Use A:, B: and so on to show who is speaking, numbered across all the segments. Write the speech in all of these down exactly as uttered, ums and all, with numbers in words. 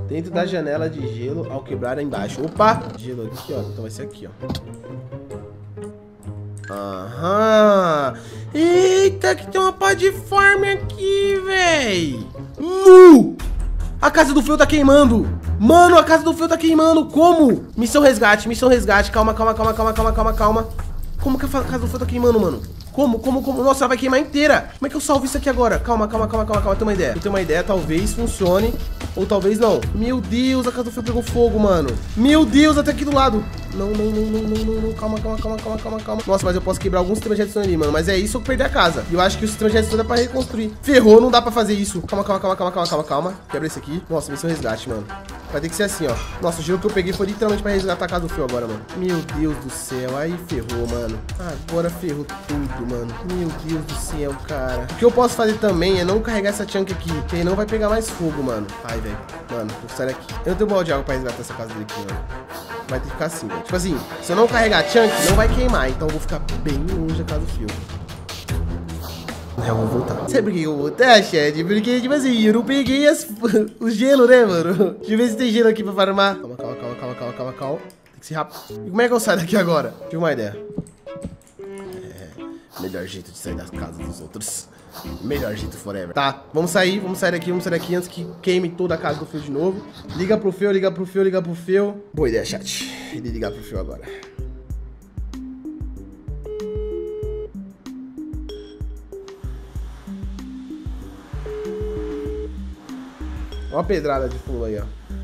A: Dentro da janela de gelo, ao quebrar embaixo. Opa! Gelo aqui, ó. Então vai ser aqui, ó. Aham. Eita, que tem uma pá de farm aqui, véi. Nu! A casa do fio tá queimando. Mano, a casa do fio tá queimando. Como? Missão resgate, missão resgate. Calma, calma, calma, calma, calma, calma, calma. Como que a casa do fio tá queimando, mano? Como, como, como? Nossa, ela vai queimar inteira. Como é que eu salvo isso aqui agora? Calma, calma, calma, calma, calma. Eu tenho uma ideia. Eu tenho uma ideia, talvez funcione. Ou talvez não. Meu Deus, a casa do fio pegou fogo, mano. Meu Deus, até aqui do lado. Não, não, não, não, não, não, não. Calma, calma, calma, calma, calma, calma. Nossa, mas eu posso quebrar alguns sistemas de redstone ali, mano. Mas é isso ou perder a casa. E eu acho que o sistema de redstone é pra reconstruir. Ferrou, não dá pra fazer isso. Calma, calma, calma, calma, calma, calma, calma. Quebra esse aqui. Nossa, missão resgate, mano. Vai ter que ser assim, ó. Nossa, o gelo que eu peguei foi literalmente pra resgatar a casa do fio agora, mano. Meu Deus do céu. Aí ferrou, mano. Agora ferrou tudo, mano. Meu Deus do céu, cara. O que eu posso fazer também é não carregar essa chunk aqui, que aí não vai pegar mais fogo, mano. Ai, velho. Mano, vou sair aqui. Eu não tenho balde de água pra resgatar essa casa dele aqui, mano. Vai ter que ficar assim, velho. Tipo assim, se eu não carregar a chunk, não vai queimar. Então eu vou ficar bem longe da casa do fio. Eu vou voltar. Sabe por que eu vou voltar, chat? Porque, tipo assim, eu não peguei as... o gelo, né, mano? Deixa eu ver se tem gelo aqui pra farmar. Calma, calma, calma, calma, calma, calma, calma. Tem que ser rápido. E como é que eu saio daqui agora? Tive uma ideia. É... Melhor jeito de sair das casas dos outros. Melhor jeito forever. Tá, vamos sair, vamos sair daqui, vamos sair daqui antes que queime toda a casa do fio de novo. Liga pro fio, liga pro fio, liga pro fio. Boa ideia, chat. Ele ligar pro fio agora. Olha uma pedrada de fundo aí, ó.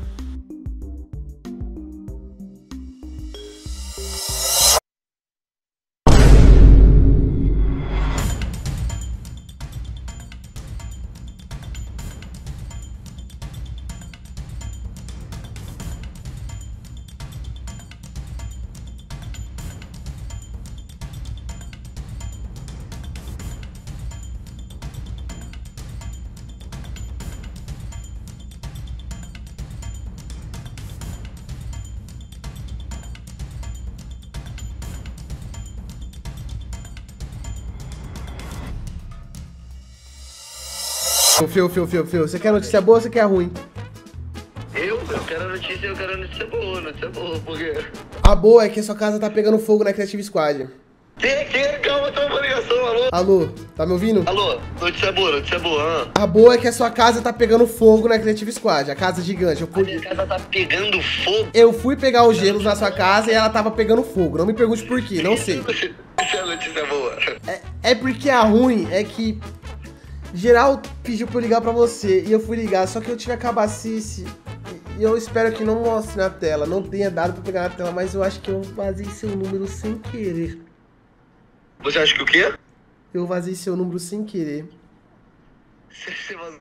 A: Fio, fio, fio, fio. Você quer notícia boa ou você quer ruim?
B: Eu? Eu quero notícia, eu quero notícia boa, notícia boa, por quê?
A: A boa é que a sua casa tá pegando fogo na Creative Squad.
B: Quem, quem? Calma, tô uma ligação, alô?
A: Alô, tá me ouvindo?
B: Alô, notícia boa, notícia boa, ah.
A: A boa é que a sua casa tá pegando fogo na Creative Squad, a casa gigante. Eu
B: A
A: fui...
B: minha casa tá pegando fogo.
A: Eu fui pegar os gelos na sua casa e ela tava pegando fogo. Não me pergunte por quê, não sei.
B: Isso é notícia boa.
A: É, é porque a ruim é que... Geral pediu pra eu ligar pra você e eu fui ligar, só que eu tive a cabacice e eu espero que não mostre na tela, não tenha dado pra pegar na tela, mas eu acho que eu vazei seu número sem querer.
B: Você acha que o quê?
A: Eu vazei seu número sem querer.
B: Você vazou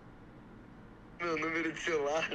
B: meu número de celular?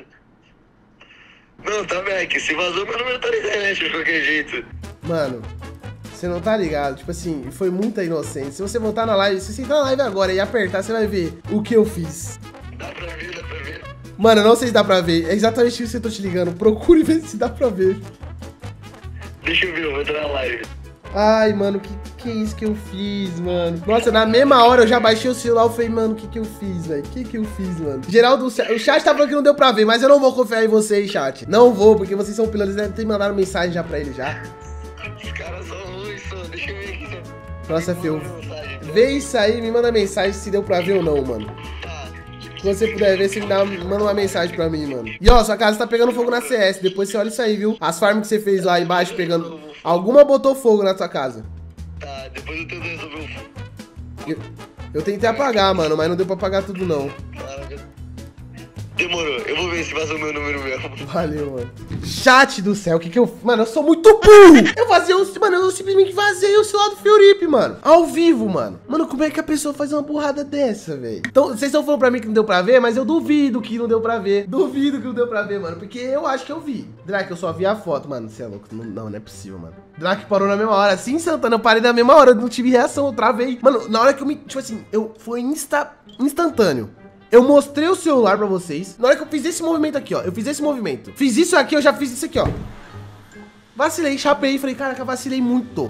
B: Não, tá bem, que se vazou meu número tá na internet de qualquer jeito.
A: Mano... Você não tá ligado? Tipo assim, foi muita inocência. Se você voltar na live, se você entrar na live agora e apertar, você vai ver o que eu fiz.
B: Dá pra ver, dá pra ver.
A: Mano, eu não sei se dá pra ver. É exatamente isso que eu tô te ligando. Procure ver se dá pra ver.
B: Deixa eu ver, eu vou entrar na live.
A: Ai, mano, que que é isso que eu fiz, mano? Nossa, na mesma hora eu já baixei o celular e falei, mano, o que que eu fiz, velho? O que que eu fiz, mano? Geraldo, o chat tá falando que não deu pra ver, mas eu não vou confiar em vocês, chat. Não vou, porque vocês são pilares, devem ter mandado mensagem já pra ele já.
B: Os caras são ruins, só. Deixa eu ver aqui.
A: Nossa, Fio. Vê isso aí, me manda mensagem se deu pra ver ou não, mano.
B: Tá.
A: Se você puder ver, você me dá, manda uma mensagem pra mim, mano. E ó, sua casa tá pegando fogo na C S. Depois você olha isso aí, viu? As farms que você fez lá embaixo pegando... Alguma botou fogo na sua casa.
B: Tá, depois eu tento resolver o fogo.
A: Eu, eu tentei apagar, mano, mas não deu pra apagar tudo, não.
B: Caraca. Demorou, eu vou ver se vazou meu número mesmo.
A: Valeu, mano. Chat do céu, o que que eu... Mano, eu sou muito burro. Eu vazei o... Mano, eu simplesmente vazei o celular do Fiorip, mano. Ao vivo, mano. Mano, como é que a pessoa faz uma burrada dessa, velho? Então, vocês estão falando pra mim que não deu pra ver, mas eu duvido que não deu pra ver. Duvido que não deu pra ver, mano. Porque eu acho que eu vi. Drake, eu só vi a foto, mano. Você é louco. Não, não, não é possível, mano. Drake parou na mesma hora. Assim, Santana, eu parei na mesma hora. Eu não tive reação, eu travei. Mano, na hora que eu me... Tipo assim, eu... Foi insta... instantâneo. Eu mostrei o celular pra vocês. Na hora que eu fiz esse movimento aqui, ó. Eu fiz esse movimento. Fiz isso aqui, eu já fiz isso aqui, ó. Vacilei, chapei. Falei, caraca, vacilei muito.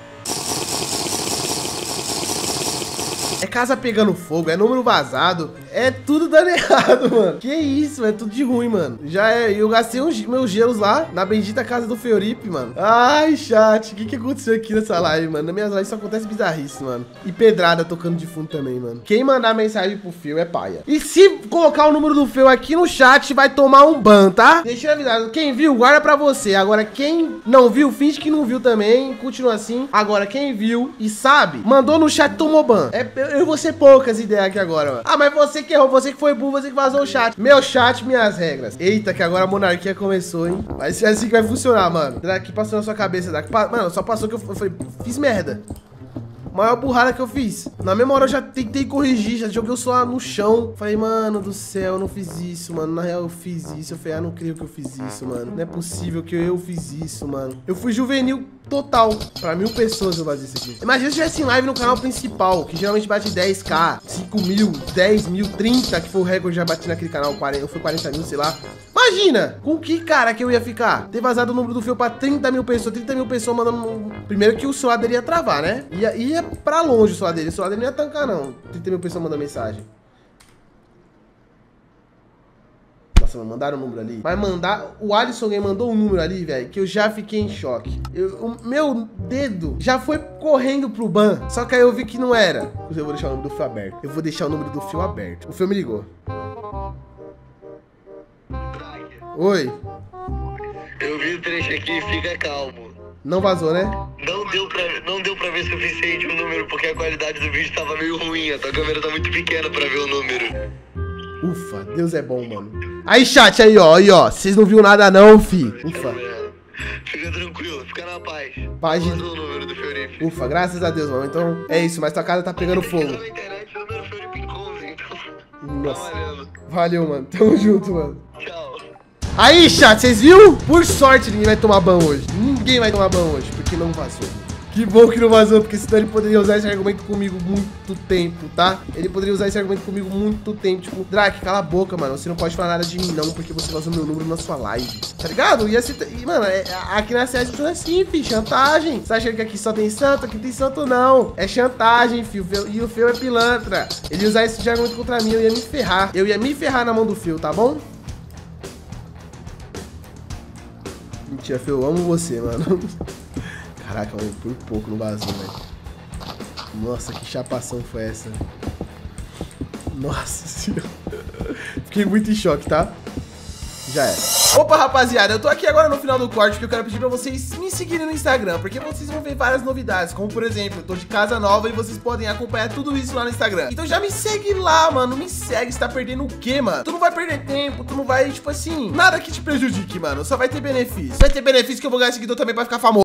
A: É casa pegando fogo, é número vazado. É tudo dando errado, mano. Que isso, é tudo de ruim, mano. Já é, eu gastei uns, meus gelos lá na bendita casa do Feuripe, mano. Ai, chat, o que que aconteceu aqui nessa live, mano? Na minha live só acontece bizarrice, mano. E pedrada tocando de fundo também, mano. Quem mandar mensagem pro Feu é paia. E se colocar o número do Feu aqui no chat, vai tomar um ban, tá? Deixa eu avisar. Quem viu, guarda pra você. Agora, quem não viu, finge que não viu também. Continua assim. Agora, quem viu e sabe, mandou no chat, tomou ban. É, eu, eu vou ser poucas ideias aqui agora, mano. Ah, mas você que errou, você que foi burro, você que vazou o chat. Meu chat, minhas regras. Eita, que agora a monarquia começou, hein? Vai ser assim que vai funcionar, mano. Daqui passou na sua cabeça, daqui. Mano, só passou que eu, eu falei, fiz merda. Maior burrada que eu fiz. Na mesma hora eu já tentei corrigir, já joguei o celular no chão. Falei, mano do céu, eu não fiz isso, mano. Na real eu fiz isso. Eu falei, ah, não creio que eu fiz isso, mano. Não é possível que eu fiz isso, mano. Eu fui juvenil total. Pra mil pessoas eu fazia isso aqui. Imagina se tivesse em live no canal principal, que geralmente bate dez k, cinco mil, dez mil, trinta, que foi o recorde que já bati naquele canal. quarenta, foi quarenta mil, sei lá. Imagina, com que cara que eu ia ficar? Ter vazado o número do Feu pra trinta mil pessoas, trinta mil pessoas mandando... Primeiro que o celular dele ia travar, né? Ia, ia pra longe o celular dele, o celular dele não ia tancar, não. trinta mil pessoas mandando mensagem. Nossa, mano, mandaram o número ali. Mas mandar... O Alisson Game mandou um número ali, velho, que eu já fiquei em choque. Eu, o meu dedo já foi correndo pro ban, só que aí eu vi que não era. Eu vou deixar o número do Feu aberto. Eu vou deixar o número do Feu aberto. O Feu me ligou. Oi.
B: Eu vi o trecho aqui, fica calmo.
A: Não vazou, né?
B: Não deu pra, não deu pra ver suficiente o número, porque a qualidade do vídeo tava meio ruim. A tua câmera tá muito pequena pra ver o número.
A: Ufa, Deus é bom, mano. Aí, chat, aí, ó, aí, ó. Vocês não viu nada não, fi. Ufa.
B: Fica tranquilo, fica na paz.
A: Paz de...
B: Mandou o número do Feuripe.
A: Ufa, graças a Deus, mano. Então, é isso, mas tua casa tá pegando fogo.
B: Na internet, o número Feuripe encontra, então...
A: Nossa.
B: Tá valendo.
A: Valeu, mano. Tamo junto, mano.
B: Tchau.
A: Aí, chat, vocês viram? Por sorte, ninguém vai tomar ban hoje. Ninguém vai tomar ban hoje, porque não vazou. Que bom que não vazou, porque senão ele poderia usar esse argumento comigo muito tempo, tá? Ele poderia usar esse argumento comigo muito tempo. Tipo, Drake, cala a boca, mano. Você não pode falar nada de mim, não, porque você vazou meu número na sua live. Tá ligado? E, assim, e mano, é, aqui na C S funciona assim, fi. Chantagem. Você acha que aqui só tem santo? Aqui tem santo, não. É chantagem, fi. E o Feu é pilantra. Ele ia usar esse argumento contra mim, eu ia me ferrar. Eu ia me ferrar na mão do Feu, tá bom? Mentira, Feu, eu amo você, mano. Caraca, mano, por pouco não vazou, velho. Nossa, que chapação foi essa? Nossa senhora. Fiquei muito em choque, tá? Já é. Opa, rapaziada, eu tô aqui agora no final do corte porque eu quero pedir pra vocês me seguirem no Instagram, porque vocês vão ver várias novidades, como por exemplo, eu tô de casa nova e vocês podem acompanhar tudo isso lá no Instagram. Então já me segue lá, mano, me segue, você tá perdendo o quê, mano? Tu não vai perder tempo, tu não vai, tipo assim, nada que te prejudique, mano, só vai ter benefício. Vai ter benefício que eu vou ganhar seguidor também pra ficar famoso.